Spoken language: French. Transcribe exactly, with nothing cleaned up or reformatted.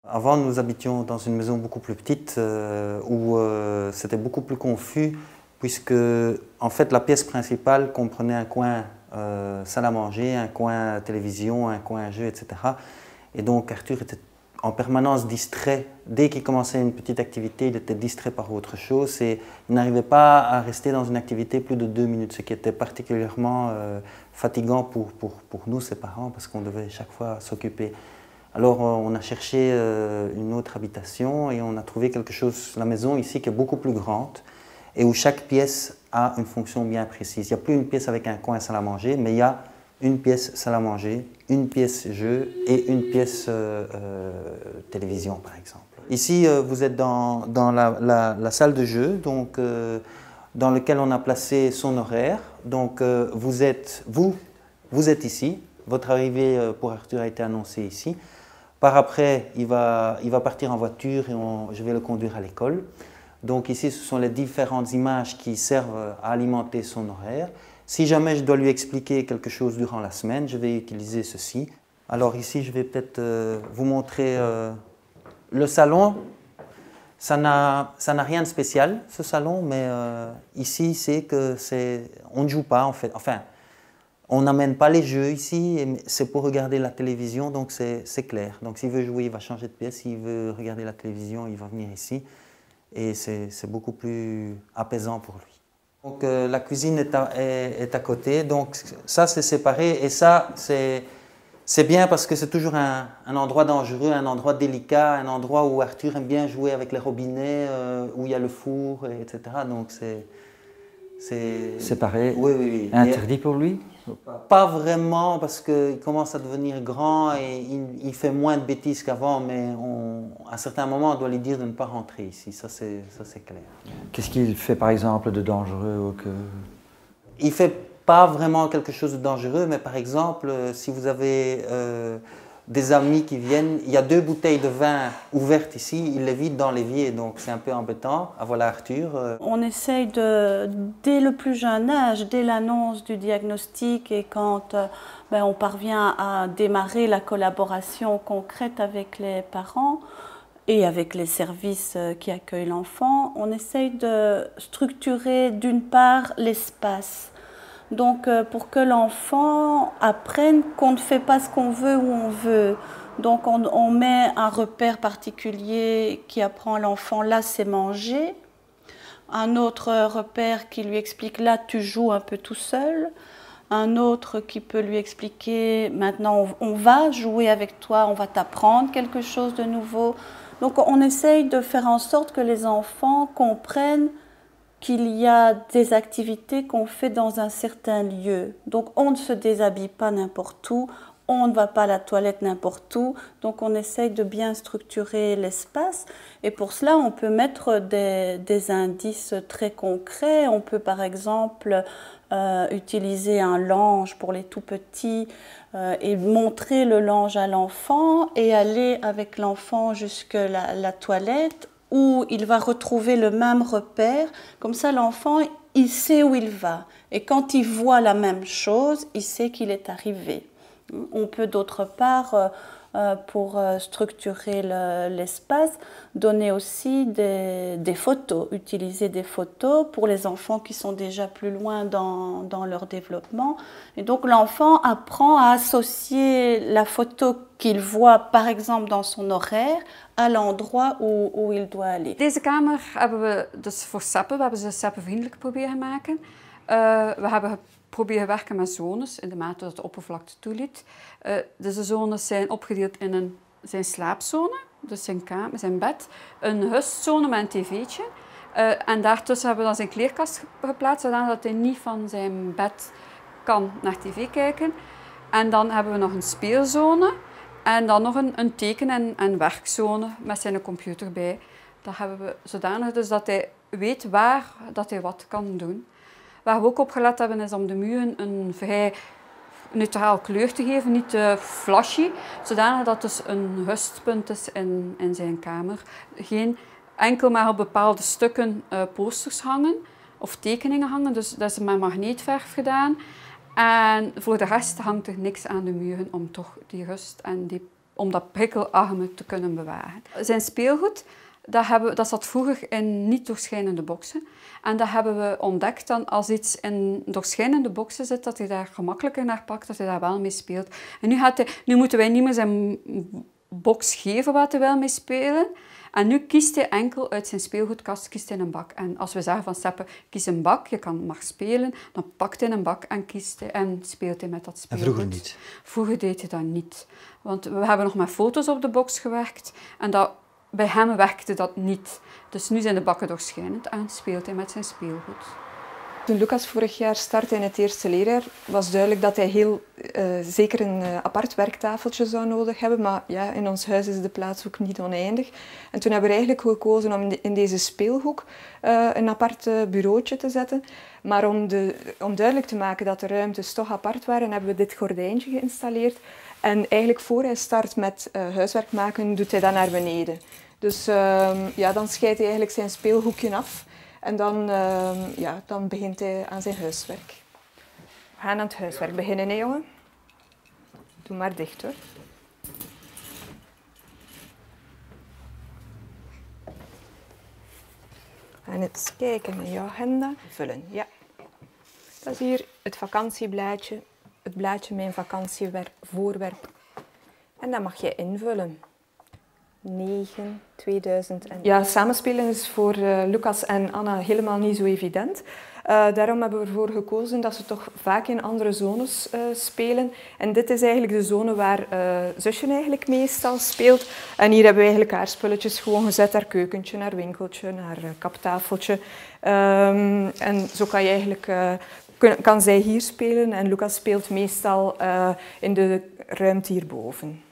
Avant, nous habitions dans une maison beaucoup plus petite euh, où euh, c'était beaucoup plus confus puisque en fait, la pièce principale comprenait un coin euh, salle à manger, un coin télévision, un coin jeu, et cetera. Et donc Arthur était en permanence distrait. Dès qu'il commençait une petite activité, il était distrait par autre chose et il n'arrivait pas à rester dans une activité plus de deux minutes, ce qui était particulièrement euh, fatigant pour, pour, pour nous, ses parents, parce qu'on devait chaque fois s'occuper. Alors on a cherché euh, une autre habitation et on a trouvé quelque chose, la maison ici, qui est beaucoup plus grande et où chaque pièce a une fonction bien précise. Il n'y a plus une pièce avec un coin salle à manger, mais il y a une pièce salle à manger, une pièce jeu et une pièce euh, euh, télévision, par exemple. Ici, euh, vous êtes dans, dans la, la, la salle de jeu, donc, euh, dans laquelle on a placé son horaire. Donc euh, vous, êtes, vous, vous êtes ici, votre arrivée pour Arthur a été annoncée ici. Par après, il va, il va partir en voiture et on, je vais le conduire à l'école. Donc ici, ce sont les différentes images qui servent à alimenter son horaire. Si jamais je dois lui expliquer quelque chose durant la semaine, je vais utiliser ceci. Alors ici, je vais peut-être euh, vous montrer euh, le salon. Ça n'a rien de spécial, ce salon, mais euh, ici, c'est que c'est, on ne joue pas en fait. Enfin, on n'amène pas les jeux ici, c'est pour regarder la télévision, donc c'est clair. Donc s'il veut jouer, il va changer de pièce, s'il veut regarder la télévision, il va venir ici. Et c'est beaucoup plus apaisant pour lui. Donc euh, la cuisine est à, est, est à côté, donc ça c'est séparé. Et ça c'est bien parce que c'est toujours un, un endroit dangereux, un endroit délicat, un endroit où Arthur aime bien jouer avec les robinets, euh, où il y a le four, et cetera. Donc c'est... Séparé, oui, oui, oui. Interdit pour lui? Pas vraiment, parce qu'il commence à devenir grand et il, il fait moins de bêtises qu'avant, mais on, à certains moments, on doit lui dire de ne pas rentrer ici, ça c'est clair. Qu'est-ce qu'il fait par exemple de dangereux ou que... Il ne fait pas vraiment quelque chose de dangereux, mais par exemple, si vous avez euh, des amis qui viennent, il y a deux bouteilles de vin ouvertes ici, il les vide dans l'évier, donc c'est un peu embêtant. Ah, voilà Arthur. Euh... On essaye de, dès le plus jeune âge, dès l'annonce du diagnostic et quand euh, ben, on parvient à démarrer la collaboration concrète avec les parents et avec les services qui accueillent l'enfant, on essaye de structurer d'une part l'espace. Donc euh, pour que l'enfant apprenne qu'on ne fait pas ce qu'on veut où on veut. Donc on, on met un repère particulier qui apprend à l'enfant, là c'est manger. Un autre repère qui lui explique, là tu joues un peu tout seul. Un autre qui peut lui expliquer, maintenant on, on va jouer avec toi, on va t'apprendre quelque chose de nouveau. Donc on essaye de faire en sorte que les enfants comprennent qu'il y a des activités qu'on fait dans un certain lieu. Donc on ne se déshabille pas n'importe où, on ne va pas à la toilette n'importe où, donc on essaye de bien structurer l'espace. Et pour cela, on peut mettre des, des indices très concrets. On peut par exemple euh, utiliser un lange pour les tout petits euh, et montrer le lange à l'enfant et aller avec l'enfant jusqu'à la, la toilette, où il va retrouver le même repère. Comme ça, l'enfant, il sait où il va. Et quand il voit la même chose, il sait qu'il est arrivé. On peut d'autre part, euh, pour structurer l'espace, le, donner aussi des, des photos, utiliser des photos pour les enfants qui sont déjà plus loin dans, dans leur développement. Et donc l'enfant apprend à associer la photo qu'il voit, par exemple dans son horaire, à l'endroit où, où il doit aller. Deze kamer hebben we dus voor seppen, we hebben ze seppenvriendelijk proberen maken. Uh, we hebben proberen werken met zones in de mate dat de oppervlakte toeliet. Uh, deze zones zijn opgedeeld in een, zijn slaapzone, dus zijn kamer, zijn bed, een hustzone met een tv'tje. Uh, en daartussen hebben we dan zijn kleerkast geplaatst, zodat hij niet van zijn bed kan naar tv kijken. En dan hebben we nog een speelzone. En dan nog een, een teken- en, en werkzone met zijn computer bij. Dat hebben we zodanig dus dat hij weet waar dat hij wat kan doen. Waar we ook op gelet hebben is om de muren een vrij neutraal kleur te geven, niet te flashy. Zodanig dat dus een rustpunt is in, in zijn kamer. Geen enkel maar op bepaalde stukken uh, posters hangen of tekeningen hangen. Dus dat is met magneetverf gedaan. En voor de rest hangt er niks aan de muren om toch die rust en die om dat prikkelarme te kunnen bewaren. Zijn speelgoed, dat, hebben, dat zat vroeger in niet doorschijnende boxen. En dat hebben we ontdekt dan als iets in doorschijnende boxen zit, dat hij daar gemakkelijker naar pakt, dat hij daar wel mee speelt. En nu, gaat hij, nu moeten wij niet meer zijn box geven waar hij wel mee spelen. En nu kiest hij enkel uit zijn speelgoedkast kiest hij een bak. En als we zeggen van Seppe, kies een bak, je kan, mag spelen, dan pakt hij een bak en, kiest hij, en speelt hij met dat speelgoed. En vroeger niet? Vroeger deed hij dat niet. Want we hebben nog met foto's op de box gewerkt en dat, bij hem werkte dat niet. Dus nu zijn de bakken doorschijnend en speelt hij met zijn speelgoed. Toen Lucas vorig jaar startte in het eerste leerjaar, was duidelijk dat hij heel uh, zeker een uh, apart werktafeltje zou nodig hebben. Maar ja, in ons huis is de plaats ook niet oneindig. En toen hebben we eigenlijk gekozen om in deze speelhoek uh, een apart uh, bureautje te zetten. Maar om, de, om duidelijk te maken dat de ruimtes toch apart waren, hebben we dit gordijntje geïnstalleerd. En eigenlijk voor hij start met uh, huiswerk maken, doet hij dat naar beneden. Dus uh, ja, dan scheidt hij eigenlijk zijn speelhoekje af. En dan, uh, ja, dan begint hij aan zijn huiswerk. We gaan aan het huiswerk beginnen, hè, jongen? Doe maar dicht, hoor. We gaan eens kijken met jouw agenda. Vullen, ja. Dat is hier het vakantieblaadje. Het blaadje Mijn vakantievoorwerp. En dat mag je invullen. negen tweeduizend. Ja, samenspelen is voor uh, Lucas en Anna helemaal niet zo evident. Uh, daarom hebben we ervoor gekozen dat ze toch vaak in andere zones uh, spelen. En dit is eigenlijk de zone waar uh, zusje eigenlijk meestal speelt. En hier hebben we eigenlijk haar spulletjes gewoon gezet. Haar keukentje, haar winkeltje, haar uh, kaptafeltje. Um, en zo kan je eigenlijk... Uh, kan zij hier spelen en Lucas speelt meestal uh, in de ruimte hierboven.